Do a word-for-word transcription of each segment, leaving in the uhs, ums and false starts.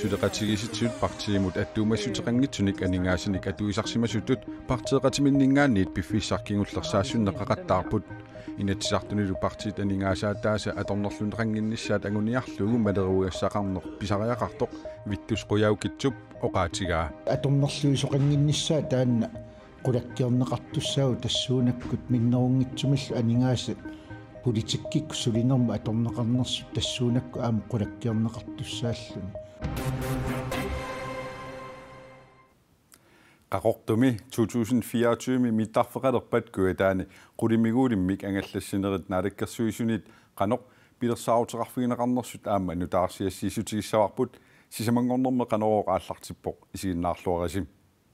Suleqatigisitsuut partiimut attuumassutеқангитсуник анингаасаник атуисарсимасутут партеқатиминнингаанниит пиффиссаркингуллерсаассунне қақаттаарпут инатсисартунилу партиит анингаасаатааса аторнерлунеқангиннissaат агуниарлугу малеругассақарнер писариақартоқ виттус қуяукитсуп оқаатигаа аторнерлуисоқангиннissaа таанна qulakkiorneqartussaagu tassuunakкут миннерунгитсумиллу анингааса политиккикку сулинерма аторнеқарнерсут тассуунакку аама qulakkiorneqartussааллуни qaqortumi to tusind fireogtyve mitarfaqalerpat kuataani qulimiguulimmik angallassinerit naalakkersuisunit qanoq pilersaaruteqarfigineqarnersut aama nutaarsiassiisutigissavaarput sisamangornerme qanorooq aallartippoq isiginnaarluarasim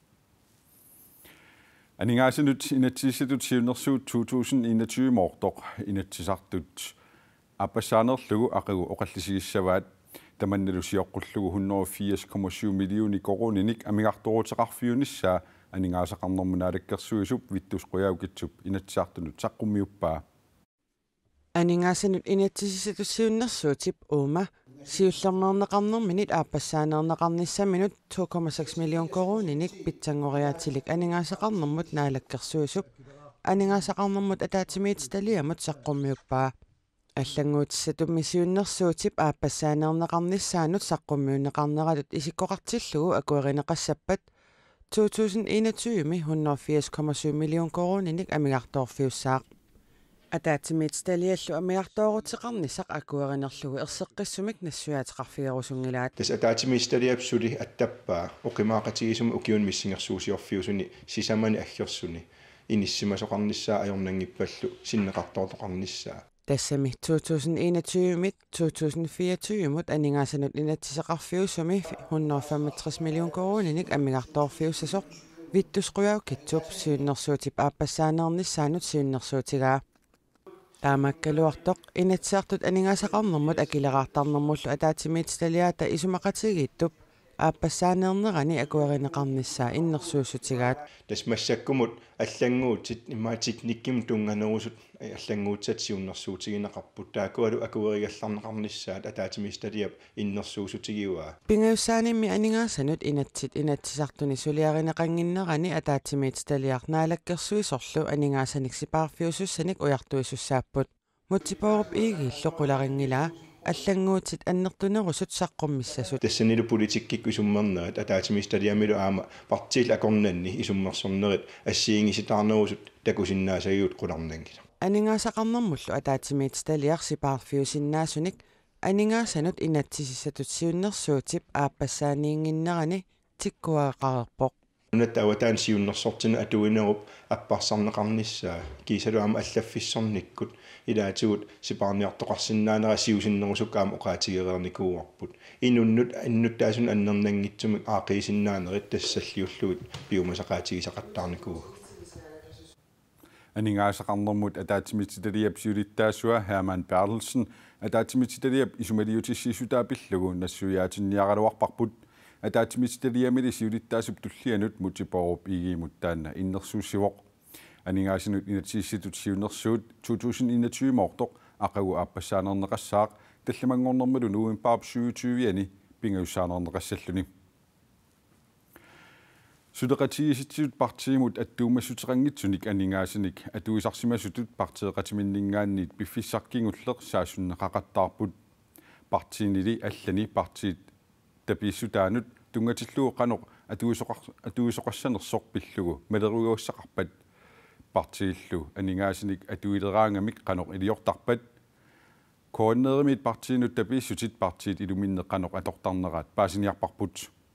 Aningaassanut inatsisatut siunersuut to tusind enogtyve mortoq inatsisartut appasaanerlugu aqigu oqallisigisavaat tamannalusiorqullugu et hundrede og firs komma syv millioner koroninik amigartoruteqarfiunissaa aningaasaqarnermunaalakkersuisup vittusquyaukitsup inatsisartunut saqqummiuppaa Aningaassanut inatsisatut siunnersuutip uuma siullernerneqarnerminit aapassaanerneqarnissaminut to komma seks million koroninik pitsangoriaatilik aningaasaqarnermut naalakkersuisup aningaasaqarnermut ataatimiitstaliamut saqqummiuppaa аллангуутиссатумми сиуннерсуутип ааppассаанернеқарнissaanут саққуммиунеқарнератут исиккоқартиллугу акуеринеқассаппат to tusind enogtyve et hundrede og firs komma syv million koroninik амигарторфиуссаақ атаатимиитсталиаллу амигарторутеқарнисақ акуеринерлугу ерсеққиссумик нассуяатеқарфигерусунгилаат тас атаатимиисталиапсули аттаппаа оқимаақатигисум укиун миссингерсуусиорфиусуни сисамани аггерсуни иниссимасоқарнissaа ajornangipпаллу синнеқартоортоқарнissaа тассами to tusind enogtyve mit to tusind fireogtyve mut aningaassanut inatsisaqarfiusumi et hundrede og femogtres million koroninik ammigartorfiussasoq vittusquyaukitsup siunnersuutip aappassaanernissaanut siunnersuutigaa таамаккалуартоқ инатсиартут анигаасақарнэрмут акилераартарнэрмуллу атаатимиитсталиаата исумақатигииттуп ааppассаанернерани акуеринеқарнissaа иннерсуусутигаат тасмассаккумут аллангуутит имаатик никким тунганерусут аллангуутсат сиуннерсуутигинеқарпут таакуалу акуеригалларнеқарнissaат атаатимиисталиап иннерсуусутигиуаа пингаюссаанимми анигаасанут инатсит инатсисартуни сулиаринеқангиннерани атаатимиитсталиарнаалаккерсуисорлу анигаасаник сипаарфиусуссаник уяртуисуссааппут мутсипооруп иигииллу қуларингилаа аллангуутит аннертунерусут саққуммиссасут тассанилу политиккикку исуммернерат атаатимиисталиамилу аама партиил акорнанни исуммерсорнерит ассиингиситаарнерусут такусиннаасагиут қуларнангила анигаасақарнэрмуллу атаатимиитсталиар сипаарфиусиннаасуник анигаасанут инатсисиссатут сиуннерсуутип ааppассааниингиннерани тиккуаақарерпоқ нунат аватаан сиуннерсортина атуинеруп аппарсарнеқарнissaа кисалу аама аллаффиссорниккут илаатигут сипаарниартоқарсинаанера сиусиннерусуккаама оқаатигереерникууарпут инуннут аннуттаасун аннернангитсумик аақисиннаанерит тассаллиуллугит пиумасақаатигисақаттаарникуу анигаасақарнэрмут атаатимититалиап сиулиттаасуа Herman Bertelsen атаатимититалиап исумалиутиссисутаапиллугу нассуяатинниаралуарпарпут атаатимититалиамили сиулиттаасуп туллианут мутипооруп игиимут таанна иннерсууссивоқ анигаасинут инатсиисситут сиунерсуут to tusind enogtyve мортоқ ақагу ааппассаанернеқассаақ талламангорнэрмалу нуимпаарп syvogtyve-ани пингаюссаанернеқассаллуни Suleqatigisitsuut partiimut attuumassutеқангитсуник анигаасаник атуисарсимасутут партеқатиминнингаанниит пиффиссаркингуллеқ саассуннеқақаттаарпут партиинили аллани партиит таписсутаанут тунгатиллуу қаноқ атуисоқар атуисоқассанерсоқ пиллугу малеругуассақарпат партииллу анигаасаник атуилераангамик қаноқ илиортарпат координееримит партиинут таписсутит партиит илуминнеқаноқ атортарнераат паасиниарпарпут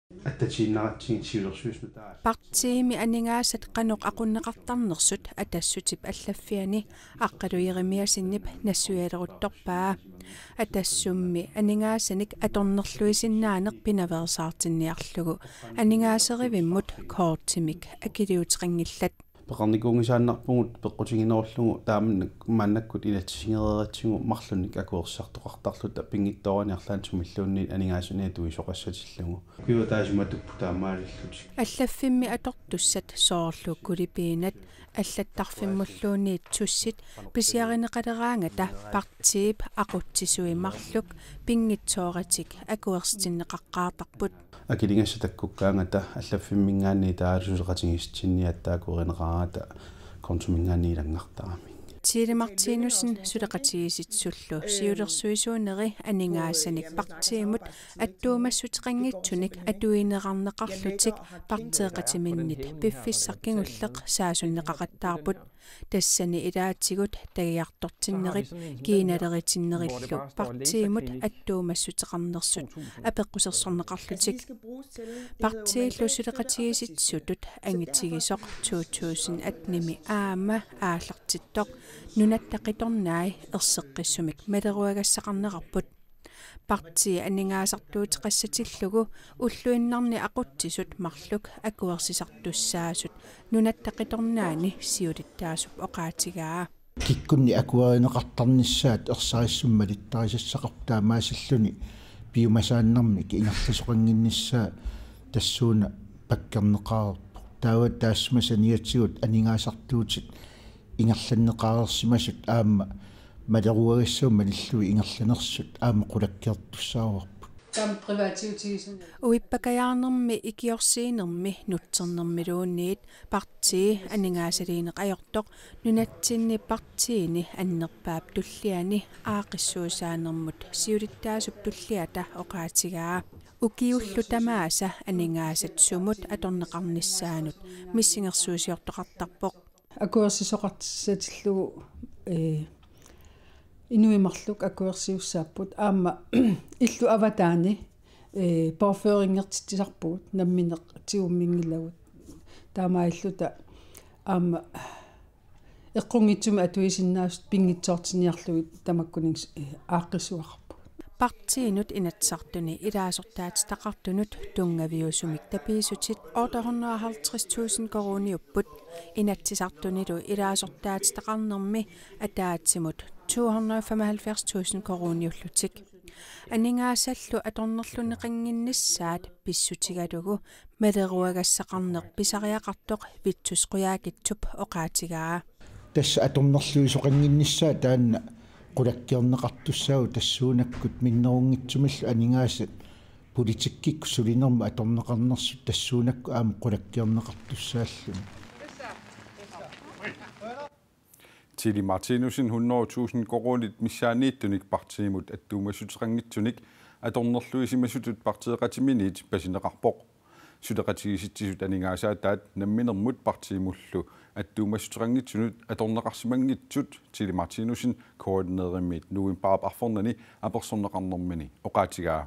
партиими анигаасат qanoq aqunneqartarnersut atassutip allaffiani aqqaluirimmiasinniп нассуялерутторпаа атассумми анигаасаник аторнерлуисиннааneq пинаверсаартинниарлугу анигаасеривиммут коортимик акилиутеқангиллат peqarnikuungisaannarpungut peqqutiginerullugu taamannak maannakkut inatsisingeriaratsingu marlunnik akuersartoqartarluta pingittorani arlaan sumilluunniit aningaasuni tuisoqassatillungu kiwa taasimatuppu taamaalillutik аллаффимми аторtussat соорлуккулипиинат аллаттарфиммуллуунниит тусsit писиаринеқалераангата партиип aqutsisuimарлук пингитсооратик акуерстиннеқаққаартарпут акилингассатаккуккаангата аллаффиммингаанни таалусулеқатингиссинниаттаа консумингаанниилангартарами Тиили Мартинусен сулеқатигиситсуллу сиулерсуисуунери анингаасаник партиимут аттуумассутеқангитсуник атуинеқарнеқарлутик партеэқатиминнит пиффиссаркингуллеқ саасуннеқақаттаарпут тассани илаатигут тагиартортиннерит кииналеритиннериллу партиимут аттуумассутеқарнерсут апеққусерсорнеқарлутик партииллу сулеқатигиситсутут ангитигисоқ two thousand eight аама ааллартиттоқ нунаттақиторнаи ерсеққиссумик малеруагассақарнеқарпут парти анингаасартуутеқассатиллугу уллуиннарни aqutsisut марлук акуерсисартуссаасут нунаттақиторнаани сиулиттаасуп оqaатигаа киккунни акуаринеқартарниссаат ерсаариссуммалиттаrisассақартаамаасиллуни биумасааннарми кингерлисоқангинниссаа тассууна паккернеқарпу таават таассмасаниатсигут анингаасартуутит ингерланнеқарерсимасут аама малеруагассуумма ниллуи ингерланерсут аама қулаккиартуссаарпу там приватиутигисен уиппакаяарнерми икиорсиинерми нутсернермилуунниит парти анингаасалиинеқаёртоқ нунатсинни партиини аннерпаап туллиани аақиссуусаанермут сиулиттаасуп туллиата оqaатигаа укиуллу тамааса анингаасат сумут аторнеқарниссаанут миссингерсуусиортоқартарпоқ акуерсисоқартиссатиллугу э инуимарлук акуерсиуссааппут аама иллу аватаани э пооферингертитсарпуут намминеқ тиуммингиллагут таамаиллута аама эққунгитсума атуисиннаасут пингитсоортиниарлугит тамаккунин ааққисуақарпу партиинут инатсартуни илаасортаат тақартунут тунгавиусумик тапиисутит eight hundred fifty thousand корониуппут инатсисартунилу илаасортаат тақарнерми атаатсимут two hundred fifty thousand корониуллутик анингаасаллу аторнерлунеқангиннссаат писсутигалугу малеруагассақарнер писариақартоқ витсусқуяакитсуп оqaатигаа тасса аторнерлуисоқангиннссаа таанна qulakkiorneqartussaagu tassuunakкут миннерунгитсумиллу анингаасат политиккик сулинерма аторнеқарнерсут тассуунакку аама qulakkiorneqartussааллуни Тили Мартинусин one hundred thousand коронит миссаанииттуник партиимут аттуумассутеқангитсуник аторнерлуисимасутут партиеқатиминит пасинеқарпоқ сулеқатигиситсисут анингаасаатаат намминермут партиимуллу аттуумассутеқангитсунут аторнеқарсимангитсут Тили Мартинусин координеериммит нуин паап арфорнани аперсорнеқарнэрмини оqaатигаа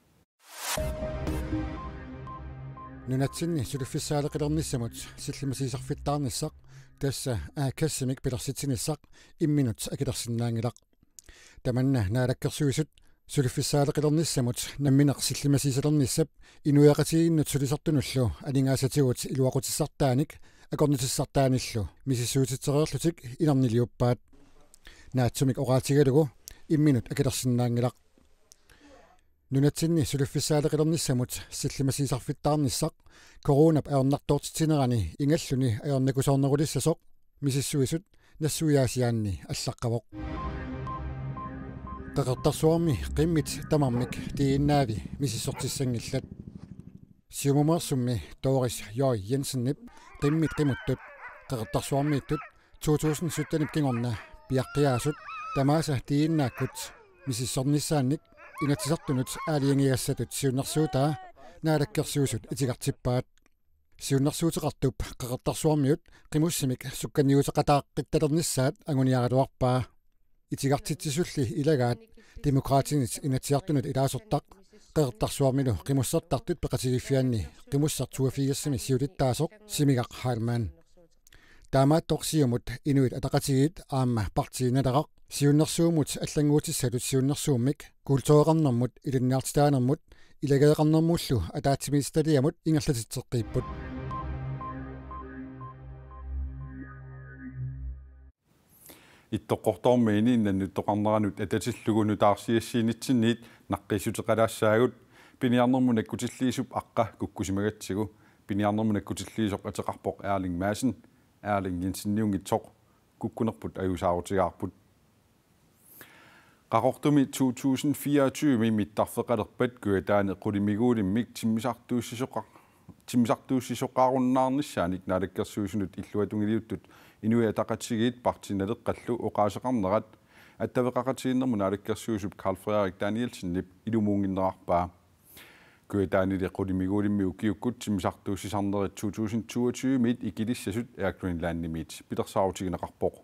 нунатсинни сулиффиссаалеқилерниссамут силлимасисарфиттаарниссақ тасса аакассимик пилерситсиниссақ имминут акилерсиннаангилақ таманна наалаккерсуисут сулиффиссаалеқилерниссамут намминеқ силлимасисалерниссап инуяқатигиннут сулисартунуллу анингаасатигут илуақутиссартааник акорнитиссартааниллу мисиссуутитсереерлутик иларнилиуппаат наатсумик оqaатигалугу имминут акилерсиннаангилақ нунатсинни сулиффиссаалеқилерниссамут силлимасисарфиттаарниссақ коронап аернартоортитинерани ингаллуни аернакусоорнерулиссасоқ мисиссуисут нассуяасиаанни аллаққавоқ тақартарсуарми қиммит тамармик тииннаави мисиссортиссангиллат сиумумерсумми тоорис Йой Jensenнип қиммит қимуттут қақартарсуармииттут two thousand seven кингорна пиаққиаасут тамааса тииннааккут мисиссорниссаанник инатсисартунут аалиангиассатут сиуннэрсуутаа наалаккерсуусут итигартиппаат сиуннэрсуутеқартуп қақартарсуармиут қимуссимик сукканиутеқатааққитталерниссаат агуниаралуарпаа итигартитсисулли илагаат демократинит инатсиартунут илаасортақ қеқартарсуармилу қимуссартартут пеқатигиффианни қимуссартуафигассими сиулиттаасоқ симигақ хаалмаан таамааттоқсиумут инуит атақатигит аама партииналерақ сиуннэрсуумут аллангуутиссалут сиуннэрсууммик культуреқарнэрмут илиннаартитаанермут илагеэқарнэрмуллу атаатсимисталиамут ингерлатитсеққииппут ittоққортормиини иннанну тоқарнеранут ататиллугуну таарсиассиинитсинниит наққиссутеқалаассаагут пиниарнэрму наккутиллиисуп аққа куккусимагатсигу пиниарнэрму наккутиллиисоқ атеқарпоқ Erling Madsen Erling Jensen-niungitsoq kukkunerput ajusaarutigаарput qaqortumi to tusind fireogtyve mittarfeqalerpat kuataane qulimiguulimmik timmisartuussisoqaq timmisartuussisoqaarunnaarnissaanik naalakkersuusunut illuatungiliuttut inuiataqatsigiit partinaleqqallu oqaaseqarnerat attavеqaqatiinnermu naalakkersuusup Carl Frederik Danielsen-nip ilumuunginnerarpaa kuataanile qulimiguulimmi ukiukkut timmisartuussisarnerit to tusind toogtyve mit ikilissasut Air Greenland-nimit pitersaarutigинеqarpoq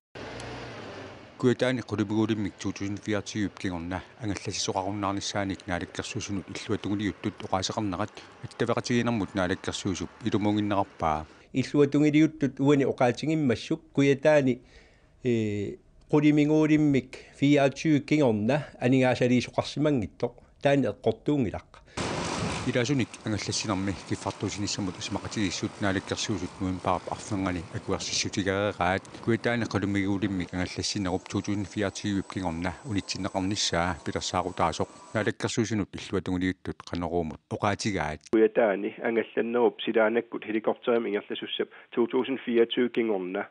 kuataani qulimiguulimmik to tusind fireogtyve kingorna angallassisoqarunnaarnissaanik naalakkersuusunut illuatungiliuttut oqaaseqarnerat attavеqatigiinermut naalakkersuusup ilumuunginnerarpaa illuatungiliuttut uani oqaatigimmassuk kuataani ee qulimiguulimmik fireogtyve kingorna anigaasaliisoqarsimangittoq taani eqqortuungilaq Ilasunik angallassinermi kiffartuusinissamut ismaqatigiissut naalakkersuusut muimpaarp arfangani akuarsissutigareeraat kuataani qulimiguulimmik angallassinerup to tusind fireogtyve kingorna unitsinneqarnissaa pilersaarutaasoq naalakkersuusinut illuatungiliuttut qaneruumut oqaatigaat kuataani angallannerup silaanakkut helikopterim ingerlasussap to tusind fireogtyve kingorna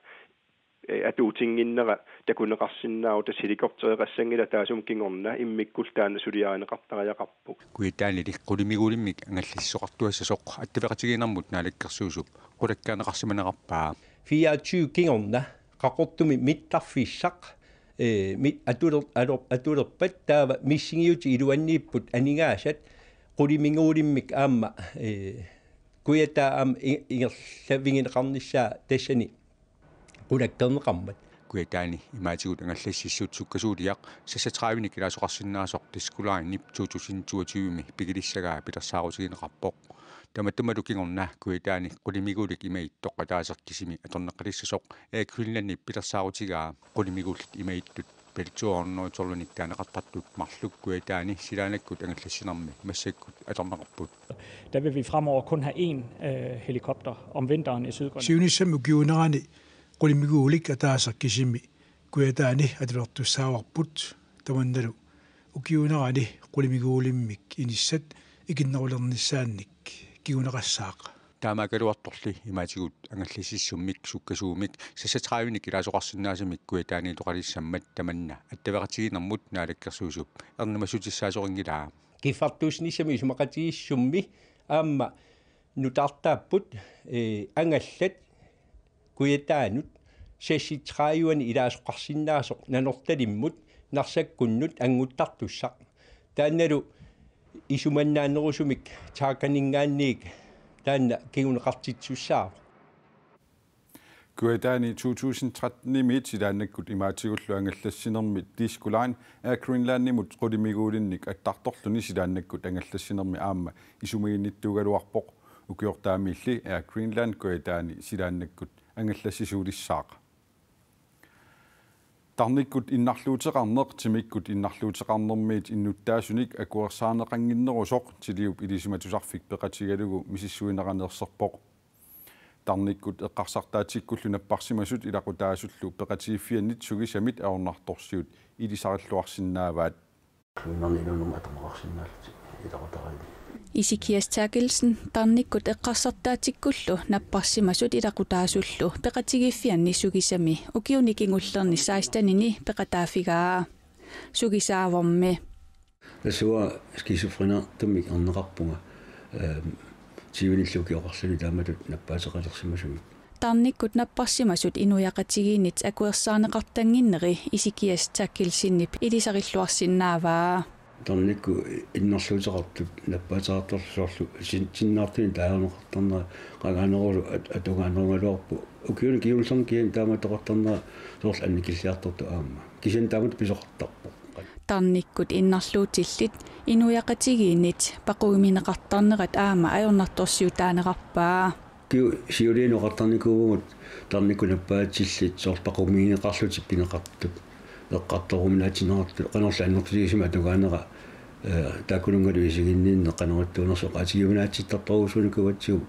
atuutinginnera takuneqarsinnaaru tas helikopteriqassangila taasum kingorna immikkul taana suliaaneqartariaqarpu kuitaani qulimiguulimmik angallissoqartuassasoq attavеqatigiinermut naalakkersuusup qulakkaaneqarsimaneqarpaa fireogtyve kingorna qaqortumi mittarfissaq ee mit atuler atulerpat taava missingiuti iluanniipput anigaasat qulimiguulimmik aamma ee kuyataa am ingerlavingineqarnissaa tassani qulakkerneqarmat kuataani imaatigut angallassissuut sukkasuuliaq sassatravnik ilaasoqarsinnaasoq tiskulaarinip to tusind toogtyve mi pikilissagaa pilersaarutigинеqarpoq tamattumalu kingorna kuataani qulimiguulik imaittoq ataaserkisimi atorneqqalissasoq Air Greenland-nip pilersaarutigaa qulimigullit imaittut peltuornertorlunik taaneqartartut marluk kuataani silaanakkut angallassinermi massakkut atorneqarput. Der vil vi fremover kun have én øh, helikopter om vinteren i Sydgrønland. Siunissam ukiunerani qulimiguulik ataaserkisimi kuataani atulertussaawarput tamannalu ukiunerani qulimiguulimmik inissat ikinnerulernissaannik kiguneqassaaq taamakaluartorli imaatigut angallassissummik sukkasuumik sassatravnik ilaasoqarsinnaasamik kuataani toqalissammat tamanna attavеqatigiinermut naalakkersuusup ernamasutissaasoqingilaa kiffartuusnissami ismaqatigiissummi aamma nutartaapput ee angallat kuyataanut sassitravani ilaasoqarsinnaasoq nanortalimmut narsakkunnut anguttartussaq taannalu isumannaannerusumik taakaningaanniik taanna kiguneqartitsussaa kuataani to tusind tretten-nimit silaanakkut imaatikullu angallassinermi tiskulain Air Greenland-nimut qulimiguulinnik attartorluni silaanakkut angallassinermi aamma isumiginnittuugaluarpoq ukiortaamilli Air Greenland kuataani silaanakkut angallassisuulissaaq tarnikkut innarluuteqarneq timikkut innarluuteqarnermiit innuttaasunik akuersaaneqanginnerusoq tiliup ilisimatusarfik peqatigalugu misissuineqaneerserpoq tarnikkut eqqarsartaatikkullu napparsimasut ilaqutaasullu peqatiiffiannit sugisamit aornartorsiut ilisaralluarsinnaavaat kuinarnilunnum atamaqarsinnaallut ilaqutaraili Isikias Terkelsen tarnikkut eqqarsartaatikkullu napparsimasut ilaqutaasullu peqatigiffianni sugisami ukiunikingullerni saistanini peqataafigaa sugisaavormi Tasua skisofrena tummik arneqarpunga tiunillukioqarsuni taamatut nappaateqalersimasumi tarnikkut napparsimasut inuyaqatigiinit akuersaaneqartanginneri Isikias Terkelsinnip ilisarilluarsinnaavaa tarnikku innerluuteqartut nappaateqartorsorlu sinnaartuni taanerqartarnera qagaanerulu atugaanerungaluarpu ukiuni kiullernikiin taamatoqartarnera soorl annikilliartortu aamma kisan taamat pisoqartarpu tarnikkut innarluutillit inuyaqatigiinit paquumineqartarnerat aama ajornartorsiutaaneqarpaa kiu siuliinoqartarnikuugut tarnikku nappaatillit soorl paquumineqarlutit pineqartut eqqartoruminaatinerartu qanerla annertusigisima tugaanera taakulungalu isiginniinne qanerittuunersoq atigiunaatittartorusunikуваtsiu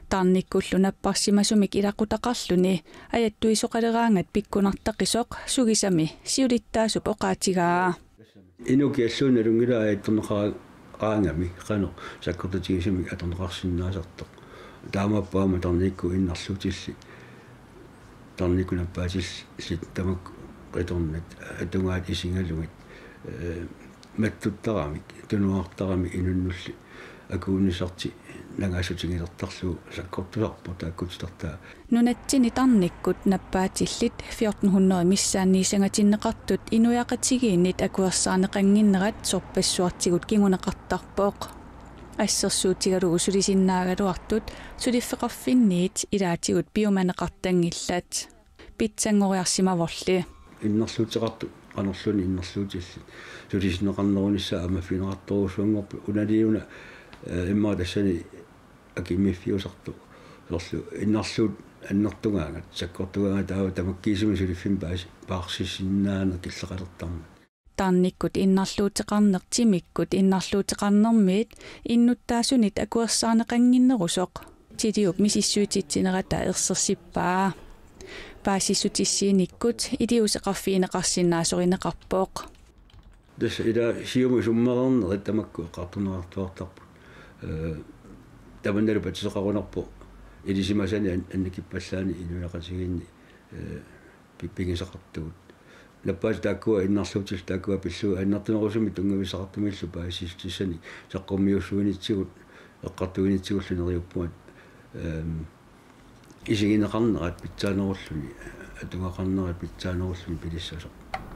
Tarnikkullu napparsimasumik ilaqutaqarluni ajattuisoqaleraangat pikkunartaqisoq sugisami siulittaasup oqaatigaa. Inukialluun alungila aittorneqara qaangami qano sakkortatigisimik atorneqarsinnaasartoq taamappaama tarnikku innarluutilli tarnikku nappaatillit tamak qitornat atungaat isingalugit mattuttaramik tunuartaramik inunnulli akuunisarti nangaasutigilertarlu sakkortusarpu taakkutitartaa nunatsini tarnikkut nappaatillit fjorten hundrede missaanniisangatinneqartut inuyaqatigiinnit akuersaaneqanginnerat sorpassuartigut kinguneqartarpooq ассерсуутигалугу сулисиннаагалуартут сулиффеқарфинниит илаатигут биуманеқартангилlat питсангориарсимаворли иннерлуутеқарту qanерluni иннерлуутилли сулисиннеқарнерунisса амаффинеқарторусуангорпу уналиуна имма тассани акиммиффиусарту сорлу иннерлуут аннертунгаангат саккортугаанга таава тамаккиисуми сулиффин паас паарсиссиннаана киллеқалертарма Tarnikkut innarluuteqarneq timikkut innarluuteqarnermiit innuttaasунит акуерсааneqanginnerusoq tiliup misissuutitsinerata ersersippaa paasissutissiinikkut iliuseqarfiineqarsinnaasorineqarpooq tässä ida siumu summerernerit tamakku eqqartunerartuartarpu э tamannalu patseqarunarpu ilisimasani annikippallaani inuaqatigiinni э pippingisaqartugut наппаас тааккуа иннарлуутил тааккуа пиллу аннартунерусуми тунгависақартумиллу паасистисани саққуммиуссуунитсигут эққартуинитсигуллунериуппуат эм исигинеқарнерат питсаанеруллуни атунгақарнерат питсаанеруллуни пилиссасоқ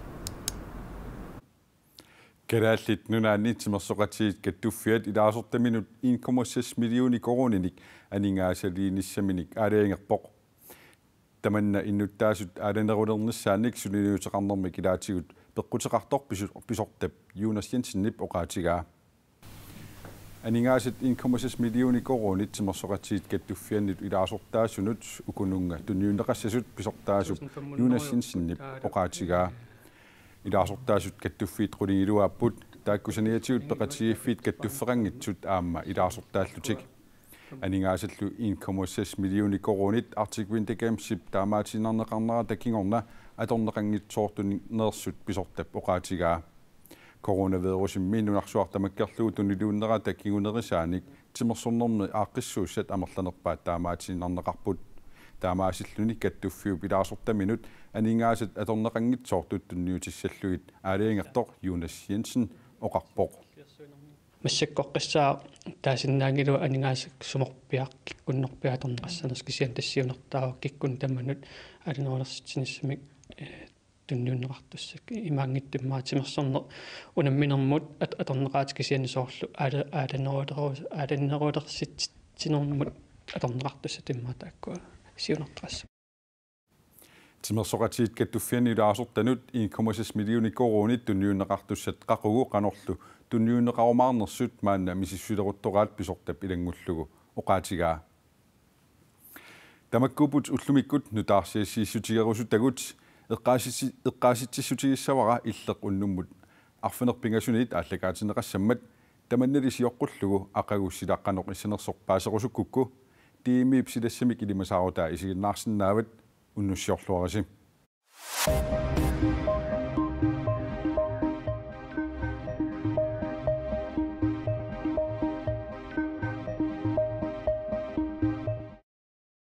Керааллит нунаанниитсимерсоқатигит каттуффиат илаасортаминут one komma seks миллиони корониник анингаасалииниссаминик аалаингерпоқ tamanna innuttaasut aalanерулернissaanник сулилиутеқарнэрмик илаатигут пеққутеқартор писортап Jonas Jensen-nip оqaatigaa анингаасат one komma seks миллиони коронит тимерсоқатигит каттуффианнит илаасортаасунут укунунга тунниунеқассасут писортаасуп Jonas Jensen-nip оqaatigaa илаасортаасут каттуффиит qulingilуааппут тааккусаниатигут пеқатигиффиит каттуффеқангитсут аама илаасортааллутик анингаасаллу one komma seks миллиони коронит артиквинтекамсип таамаатинарнеқарнера такингорна аторнеқангитсоортуни нерсут писортап оqaatigaa коронавирусимми нунарсуартамаккерлугу тунилууннера таккигунерисааник тимерсорнерми ааққиссууссат амерланерпаат таамаатинарнеқарпут таамаасиллуни каттуффиу пилаасортаминут анингаасат аторнеқангитсоортут тунниутиссаллугит аалиангертоқ Jonas Jensen оқарпоқ массаккоққиссаа таасиннаангилу анингаасак суморпиақ киккуннерпиаторнеқассанерс кисиан тассиунертаава киккун таманут алинерулерситсиниссамик тунниуннеқартуссак имаангиттуммаатимерсорнер унамминермут аторнеқаат кисианисоорлу аала ааланерулерус ааланерулерситсинермут аторнеқартусса тиммаатааккуа сиунертарасса тимерсоқатигит каттуффиани илаасортанут one komma seks миллиони коронит тунниуннеқартуссат қақугу қанорлу тунниуннеқарумаарнерсут маанна мисиссулеруттораат писортап илангуллугу оqaatigaa тамаккупут уллумиккут нутаарсиассииссутигерусутагут эққаасисси эққааситсиссутигиссавара иллеқ уннуммут арфинерпингасунит ааллакаатинеқассаммат таманналисиоққуллугу ақагуссилааққанеқ иссанерсорпаасерусуккукку тиимиип силассамик илимасаарутаа исигиннаарсинаават уннуссиорлуараси